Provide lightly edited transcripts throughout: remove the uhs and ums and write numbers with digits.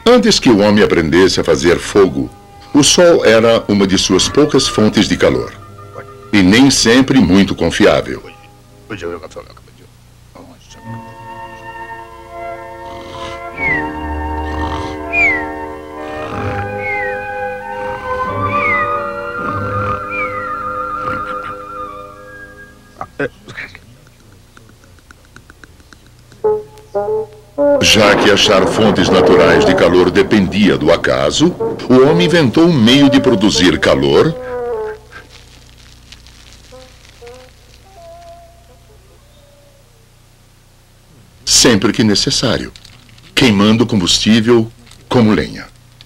Antes que o homem aprendesse a fazer fogo, o sol era uma de suas poucas fontes de calor. E nem sempre muito confiável. Já que achar fontes naturais de calor dependia do acaso, o homem inventou um meio de produzir calor sempre que necessário, queimando combustível como lenha.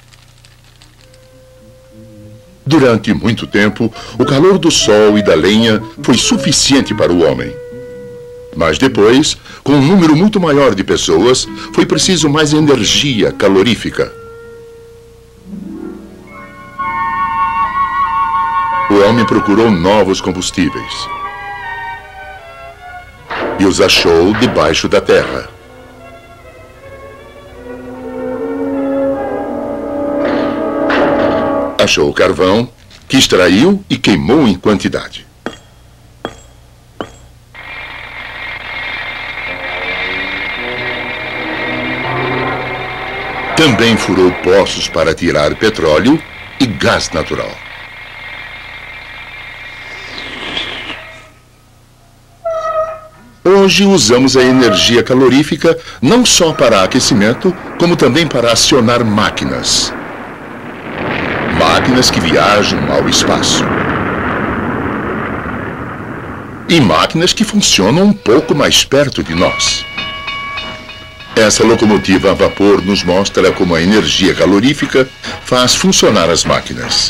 Durante muito tempo, o calor do sol e da lenha foi suficiente para o homem. Mas depois, com um número muito maior de pessoas, foi preciso mais energia calorífica. O homem procurou novos combustíveis e os achou debaixo da terra. Achou o carvão, que extraiu e queimou em quantidade. Também furou poços para tirar petróleo e gás natural. Hoje usamos a energia calorífica não só para aquecimento, como também para acionar máquinas. Máquinas que viajam ao espaço. E máquinas que funcionam um pouco mais perto de nós. Essa locomotiva a vapor nos mostra como a energia calorífica faz funcionar as máquinas.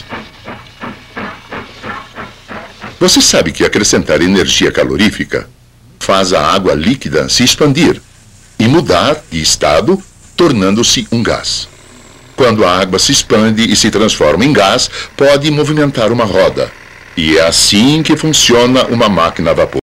Você sabe que acrescentar energia calorífica faz a água líquida se expandir e mudar de estado, tornando-se um gás. Quando a água se expande e se transforma em gás, pode movimentar uma roda. E é assim que funciona uma máquina a vapor.